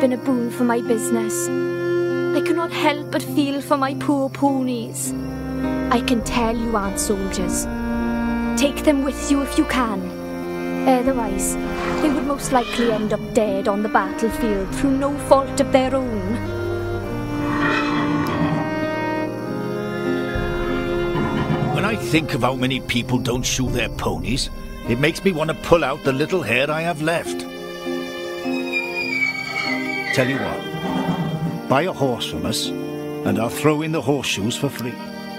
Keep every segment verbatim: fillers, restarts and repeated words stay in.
been a boon for my business. I cannot help but feel for my poor ponies. I can tell you aren't soldiers. Take them with you if you can. Otherwise, they would most likely end up dead on the battlefield through no fault of their own. When I think of how many people don't shoe their ponies, it makes me want to pull out the little hair I have left. Tell you what, buy a horse from us, and I'll throw in the horseshoes for free.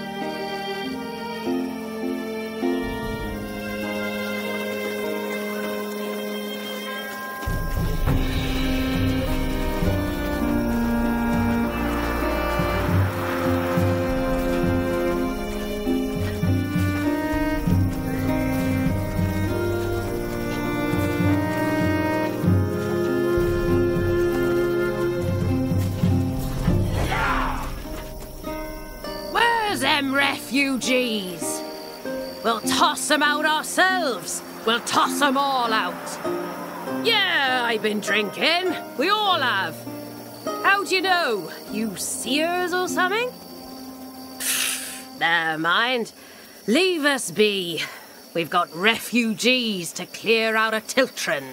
Refugees. We'll toss them out ourselves. We'll toss them all out. Yeah, I've been drinking. We all have. How do you know? You seers or something? Never mind. Leave us be. We've got refugees to clear out of Tiltron.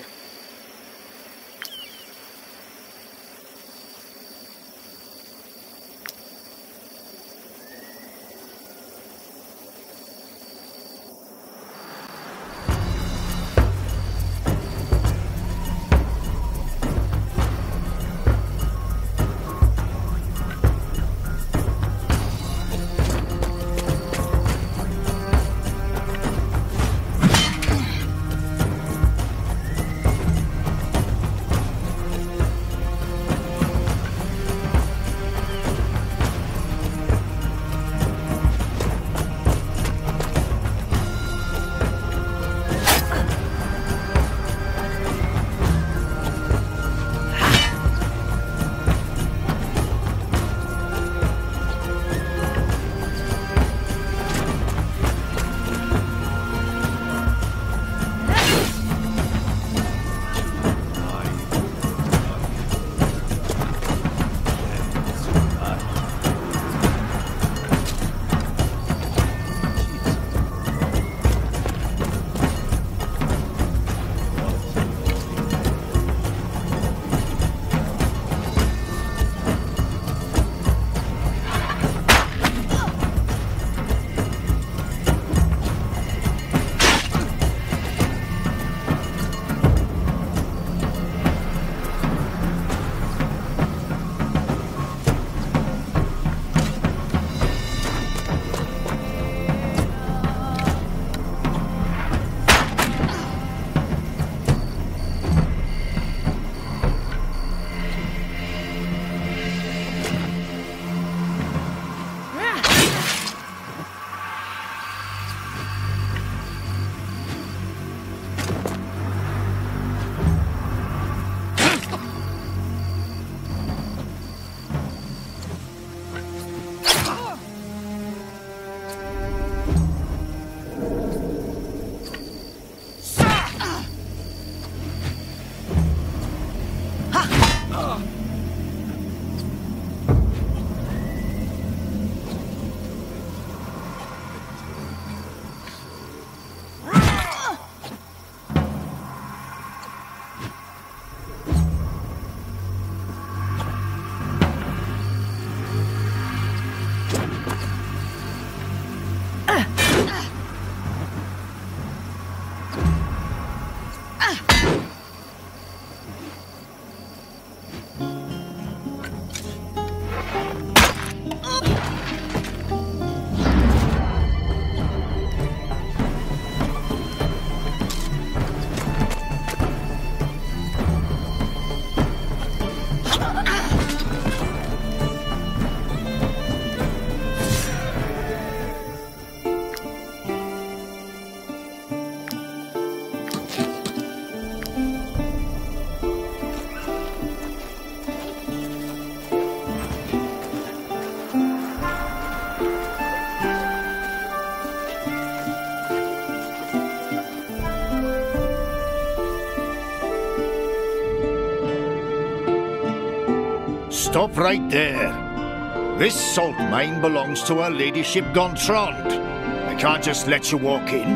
stop right there. This salt mine belongs to Her Ladyship Gontran. I can't just let you walk in.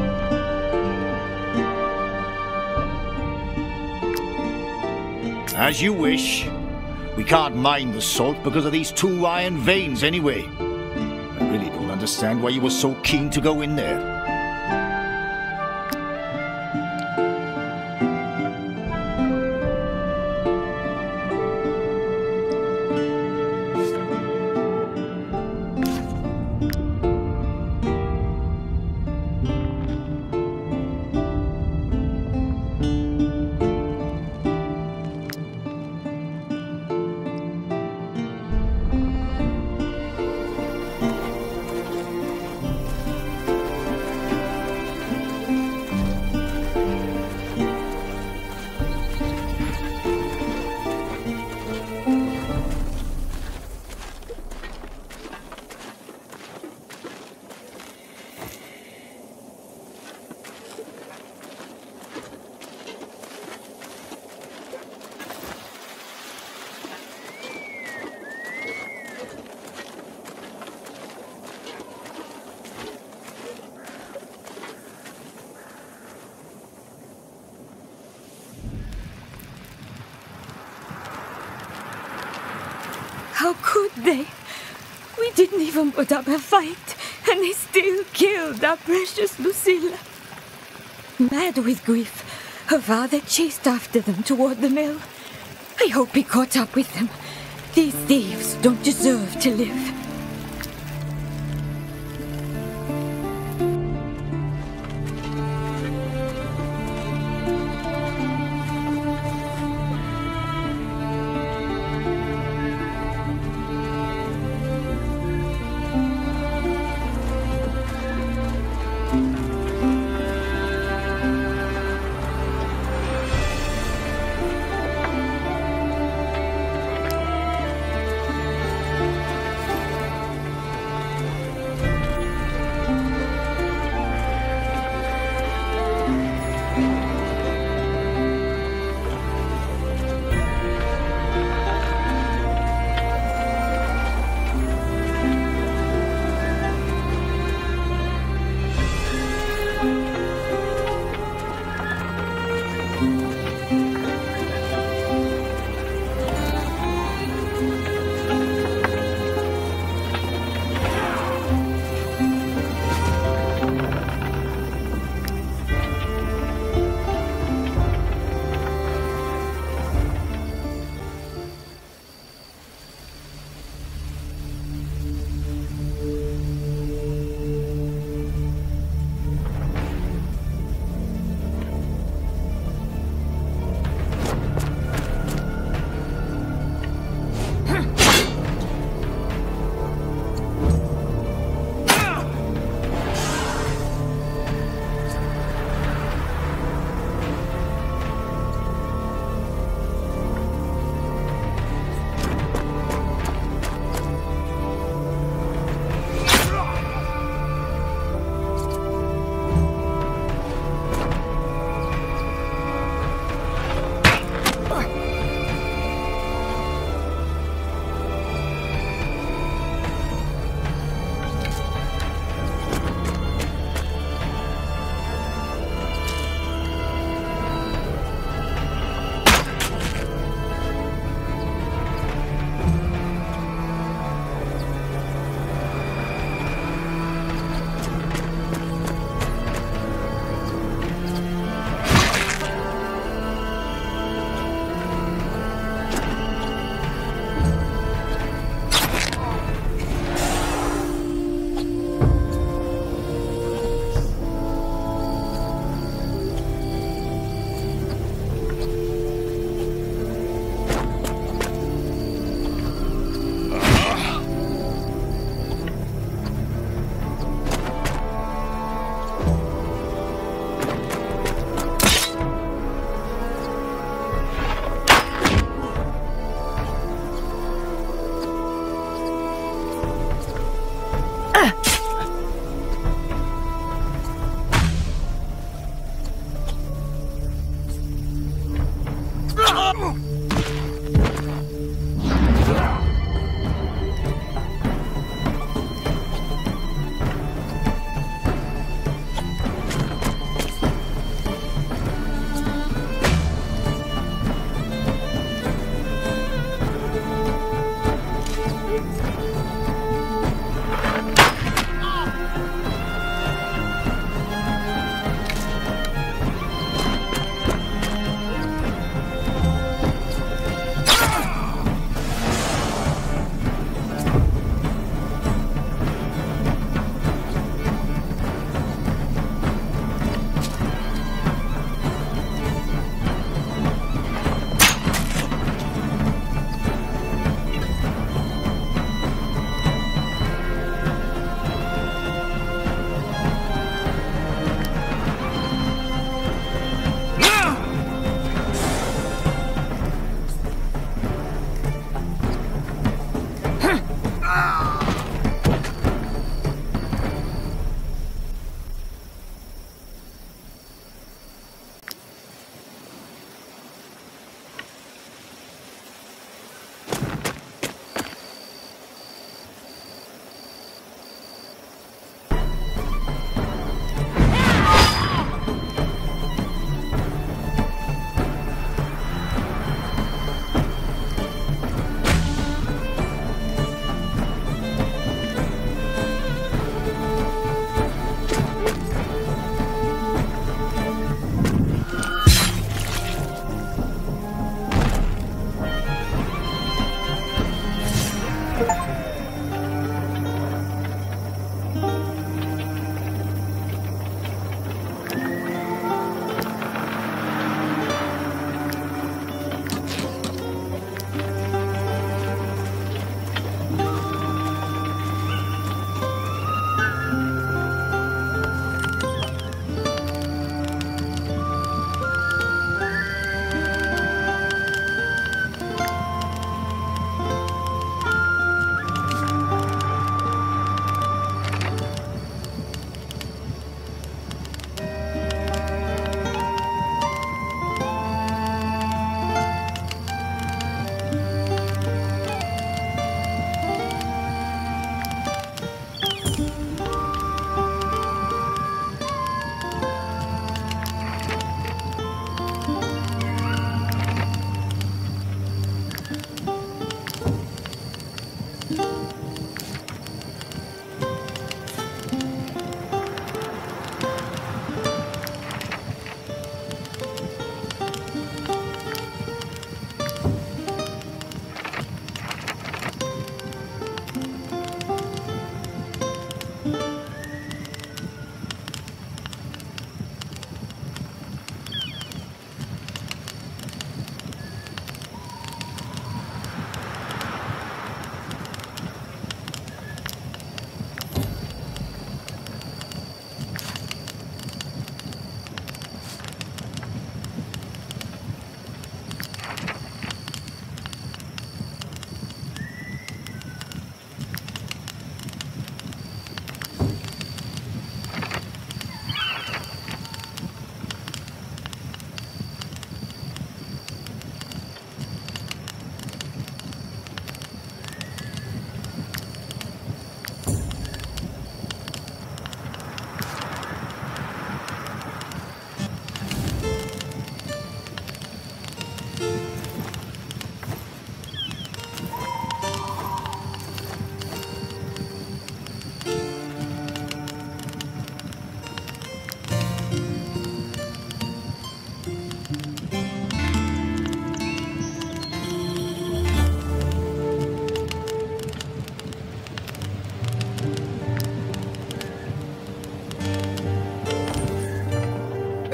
As you wish. We can't mine the salt because of these two iron veins anyway. I really don't understand why you were so keen to go in there. How could they? We didn't even put up a fight, and they still killed our precious Lucilla. Mad with grief, her father chased after them toward the mill. I hope he caught up with them. These thieves don't deserve to live.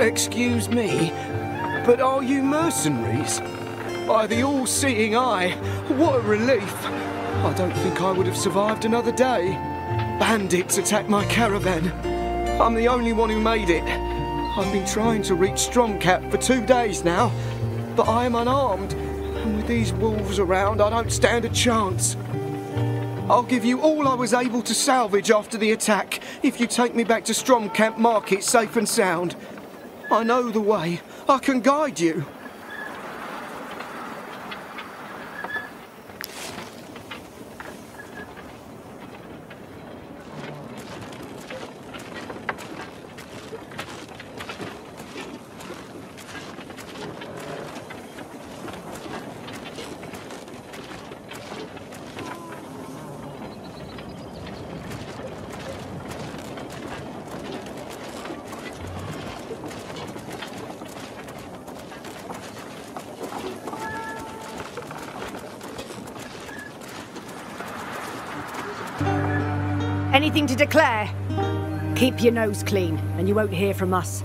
Excuse me, but are you mercenaries? By the all-seeing eye, what a relief. I don't think I would have survived another day. Bandits attacked my caravan. I'm the only one who made it. I've been trying to reach Stromcap for two days now, but I am unarmed, and with these wolves around, I don't stand a chance. I'll give you all I was able to salvage after the attack, if you take me back to Stromcamp Market safe and sound. I know the way. I can guide you. Anything to declare? Keep your nose clean, and you won't hear from us.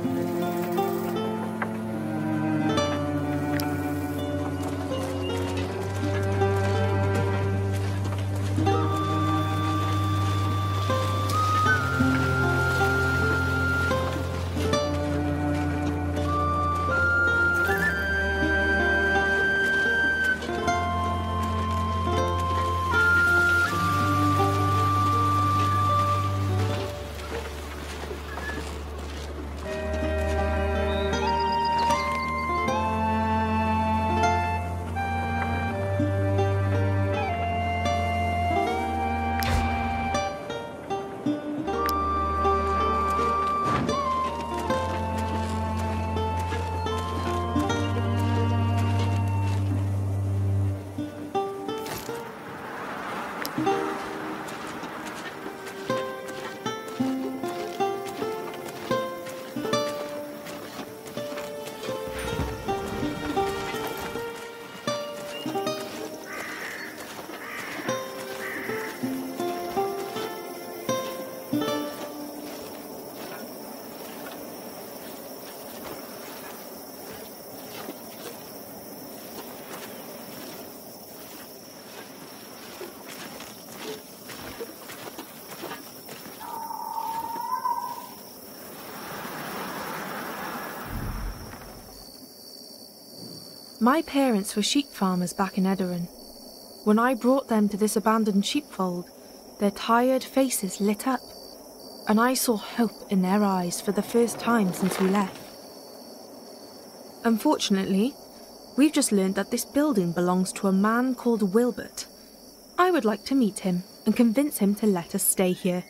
My parents were sheep farmers back in Edoran. When I brought them to this abandoned sheepfold, their tired faces lit up, and I saw hope in their eyes for the first time since we left. Unfortunately, we've just learned that this building belongs to a man called Wilbert. I would like to meet him and convince him to let us stay here.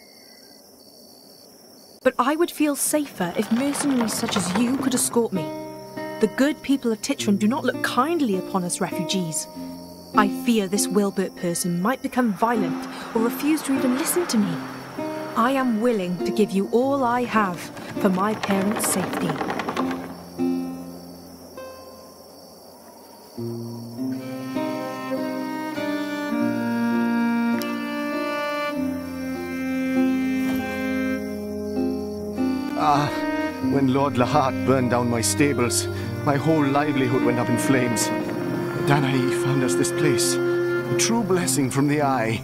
But I would feel safer if mercenaries such as you could escort me. The good people of Titran do not look kindly upon us refugees. I fear this Wilbert person might become violent or refuse to even listen to me. I am willing to give you all I have for my parents' safety. Ah, when Lord Lahart burned down my stables, my whole livelihood went up in flames. Danae found us this place, a true blessing from the eye.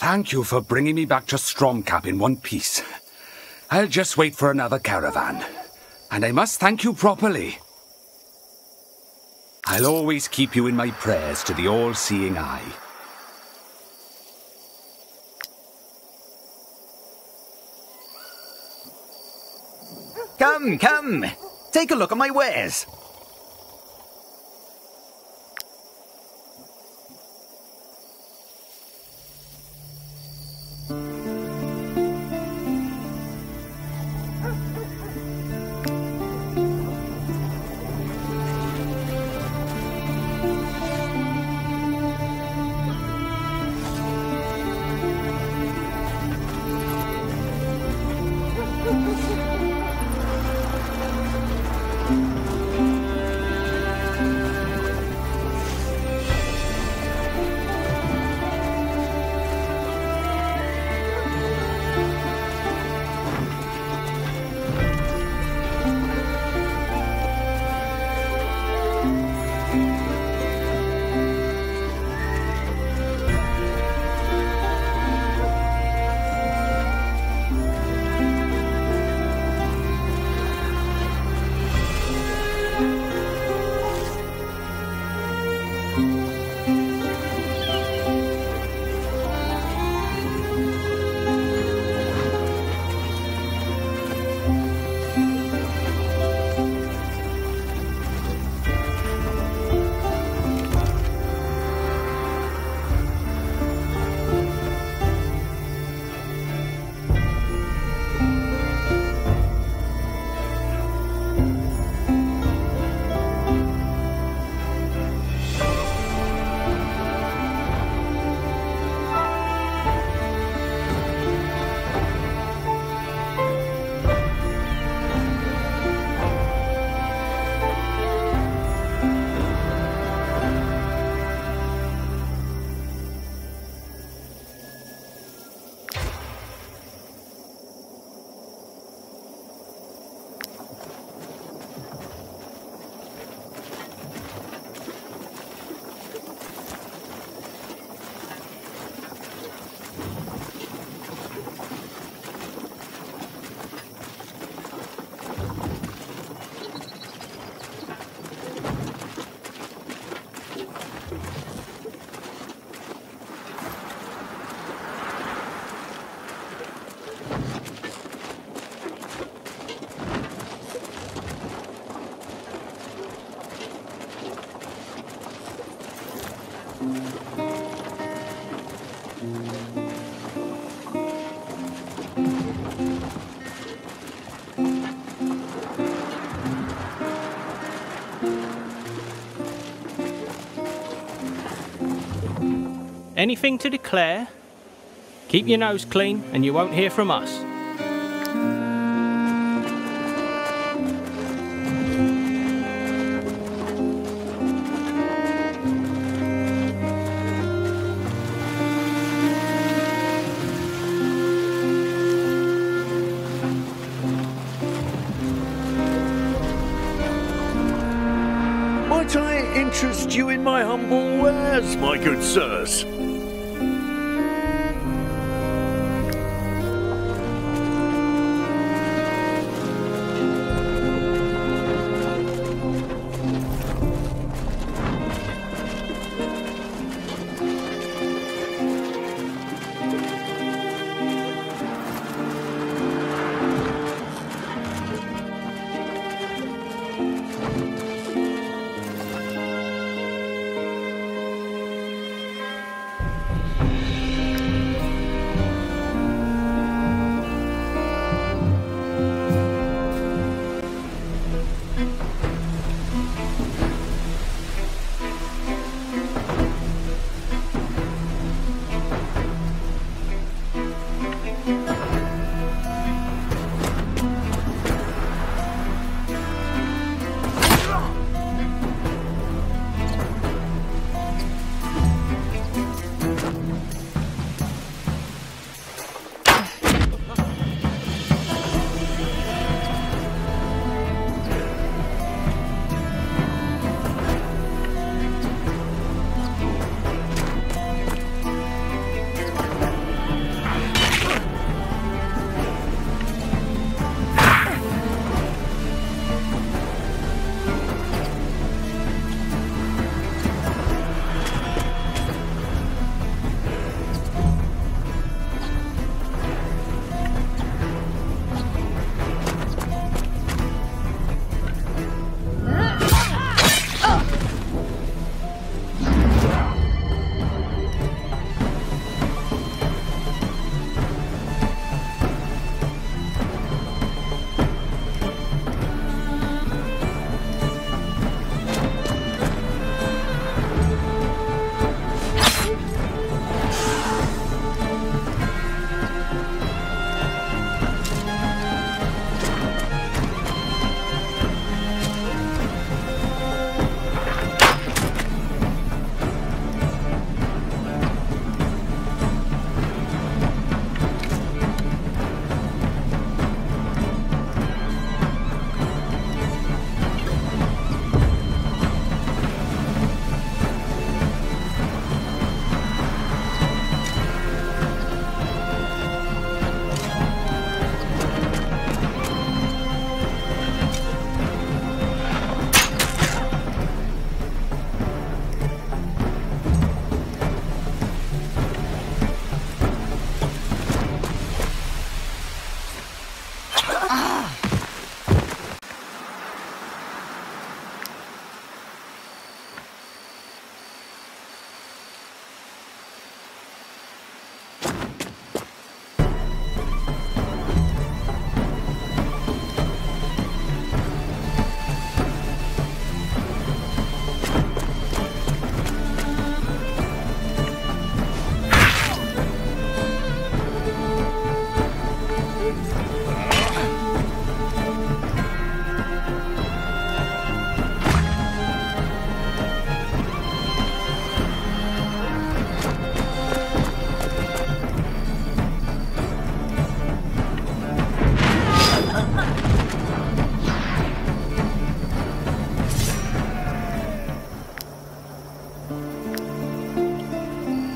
Thank you for bringing me back to Stromcap in one piece. I'll just wait for another caravan. And I must thank you properly. I'll always keep you in my prayers to the all-seeing eye. Come, come! Take a look at my wares! Anything to declare? Keep your nose clean and you won't hear from us. Might I interest you in my humble wares, my good sirs?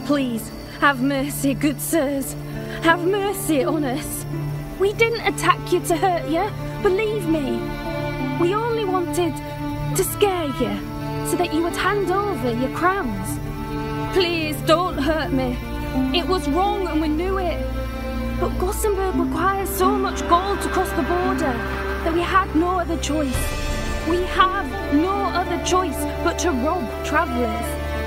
Please, have mercy, good sirs. Have mercy on us. We didn't attack you to hurt you, believe me. We only wanted to scare you, so that you would hand over your crowns. Please, don't hurt me. It was wrong and we knew it. But Gothenburg requires so much gold to cross the border that we had no other choice. We have no other choice but to rob travellers.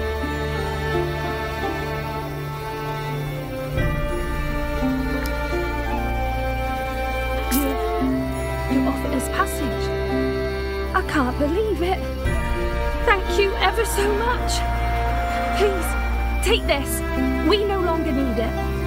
You, you offered us passage. I can't believe it. Thank you ever so much. Please, take this. We no longer need it.